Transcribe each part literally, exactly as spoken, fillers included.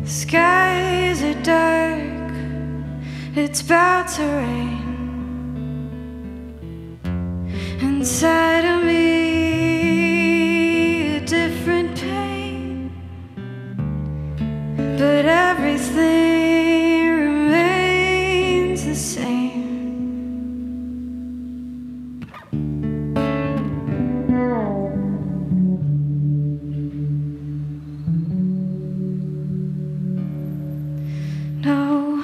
Skies are dark, it's about to rain. Inside of me, a different pain, but everything remains the same. No,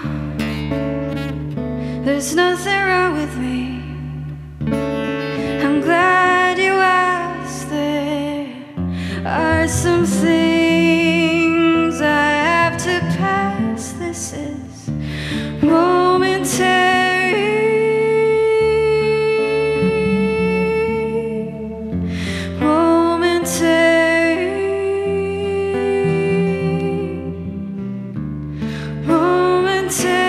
there's nothing wrong with me. I'm glad you asked. There are some things I have to pass. This is momentary, momentary, momentary.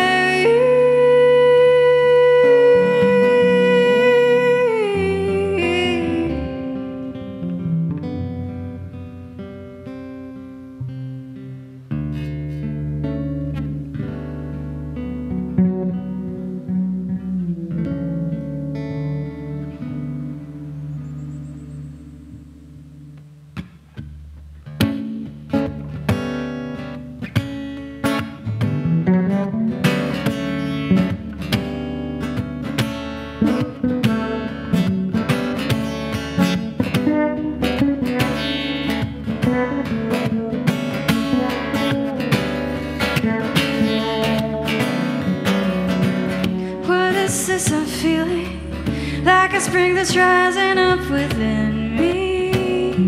What is this I'm feeling? Like a spring that's rising up within me.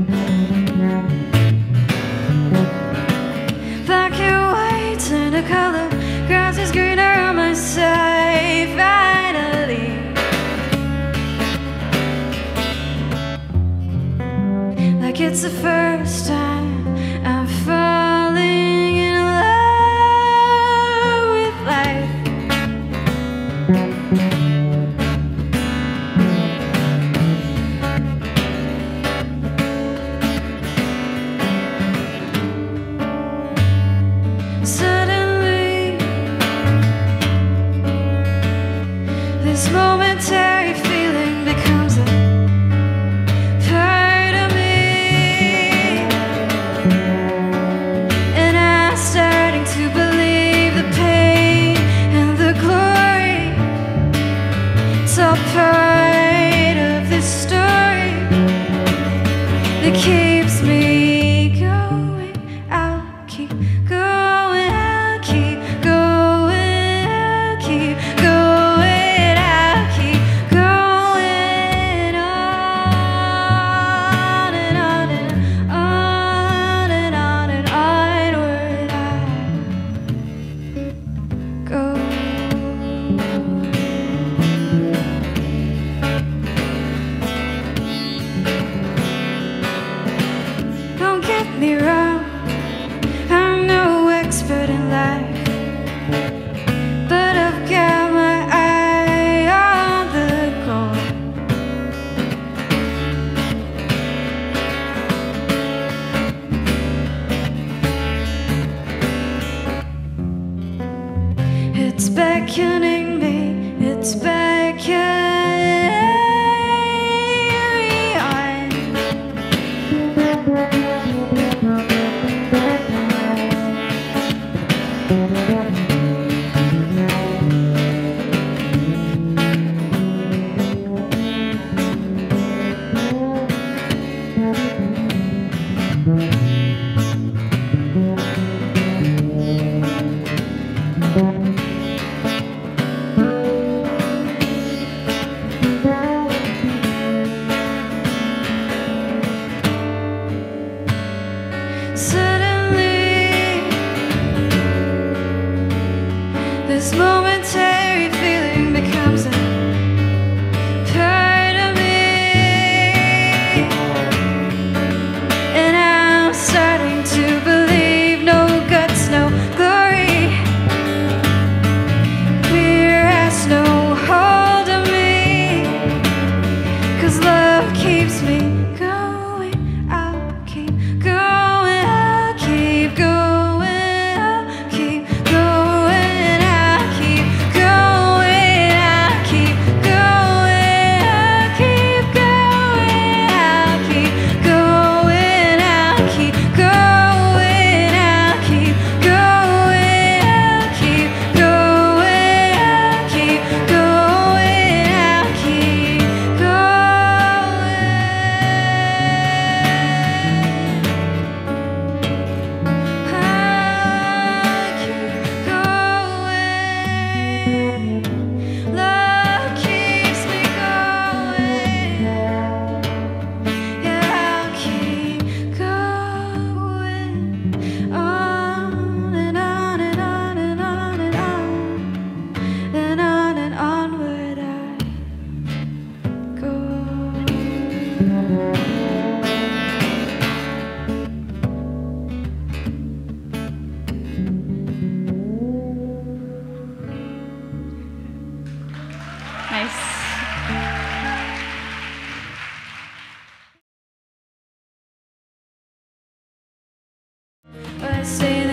Black and white and a color, grass is greener on my side. Finally, like it's the first time I'm falling in love with life. Suddenly, this momentary feeling becomes a part of me, and I'm starting to believe the pain and the glory. It's all part of this story that keeps me going. I'll keep going, I'll keep going, I'll keep going, I'll keep going on and on and on and on and onward I go. Don't get me wrong, I'm no expert in life, but I've got my eye on the goal. It's beckoning me, it's beckoning me on. Suddenly, this momentary feeling becomes a part of me, and I'm I say